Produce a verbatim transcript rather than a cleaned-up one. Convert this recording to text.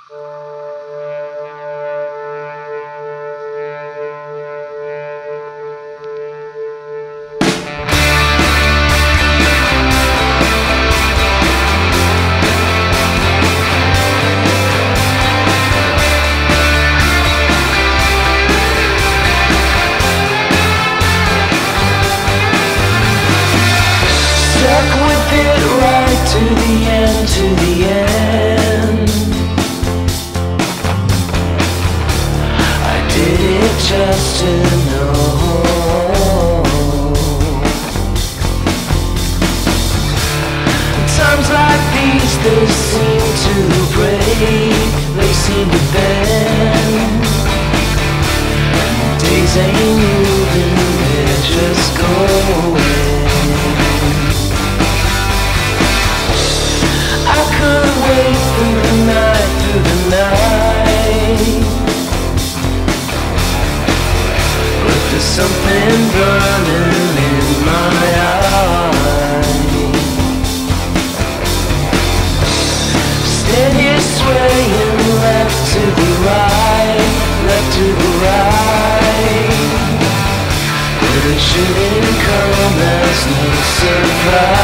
To the end, to the end. I did it just to know. Times like these, they seem to break, they seem to bend. Days ain't moving, they're just going. I couldn't wait through the night, through the night. But there's something burning in my eyes. Steady swaying left to the right, left to the right. But it shouldn't come as no surprise.